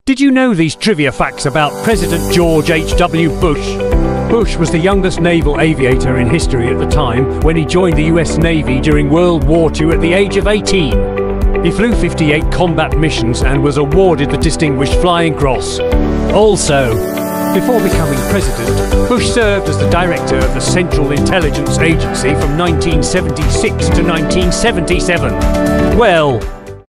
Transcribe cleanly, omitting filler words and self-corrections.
Did you know these trivia facts about President George H.W. Bush? Bush was the youngest naval aviator in history at the time when he joined the US Navy during World War II at the age of 18. He flew 58 combat missions and was awarded the Distinguished Flying Cross. Also, before becoming president, Bush served as the director of the Central Intelligence Agency from 1976 to 1977. Well,